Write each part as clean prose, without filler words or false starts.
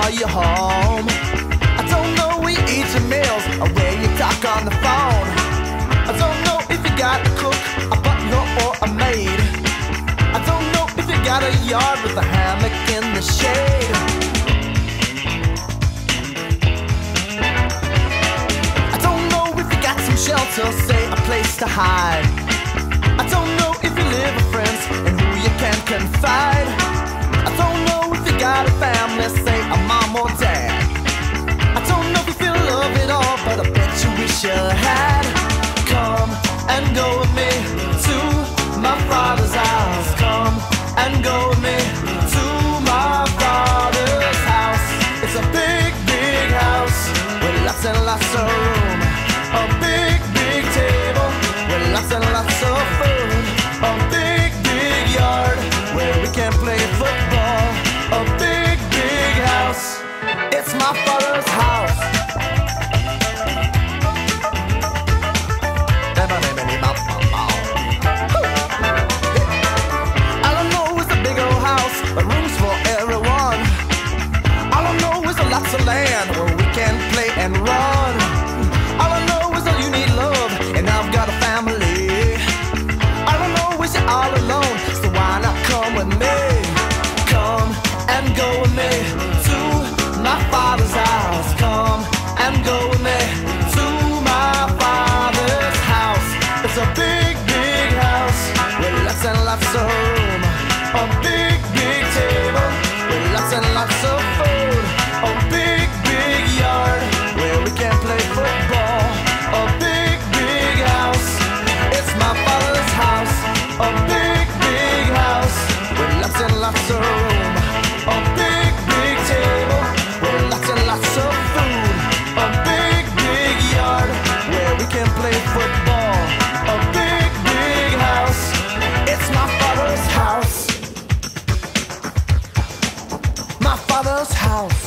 are you home? I don't know where you eat your meals or where you talk on the phone. I don't know if you got a cook, a butler or a maid. I don't know if you got a yard with a hammock in the shade. I don't know if you got some shelter, say a place to hide. I don't know if you live with friends and who you can confide. I don't know if you got a family, say a mom or dad. I don't know if you feel love at all, but I bet you wish you had. Come and go with me to my Father's house. Come and go with me to my Father's house. It's a big, big house with lots and lots of room. A big, big table with lots and lots of food. A big, big yard where we can play football. A big, big house. It's my Father's house. All I know is a big old house with rooms for everyone. All I know is lots of land where we can play and run. All I know is that you need love and I've got a family. All I know is you're all alone, so why not come with me? Come and go with me to my Father's house. Come and go with me to my Father's house. It's a big, big house with lots and lots of room. A big, big table with lots and lots of food. A big, big yard where we can play football. A big, big house. It's my Father's house. A big, big house with lots and lots of room. A big, big table with lots and lots of food. A big, big yard where we can play football. A big, big house. It's my Father's house. My Father's house.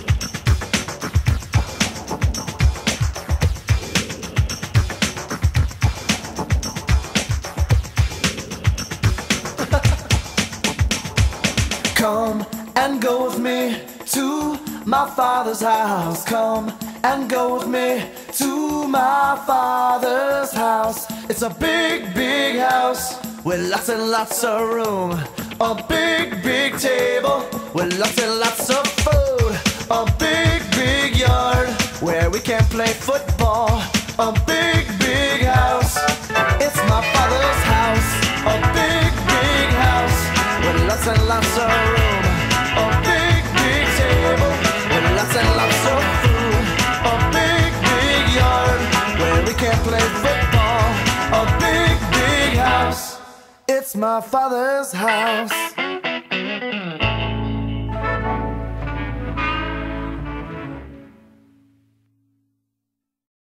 Come and go with me to my Father's house. Come and go with me to my Father's house. It's a big, big house with lots and lots of room. A big, big table with lots and lots of food. A big, big yard where we can play football. A big, big house. It's my Father's house. A big, big house with lots and lots of room. A big, big table with lots and lots of food. A big, big yard where we can play football. A big, big house. It's my Father's house.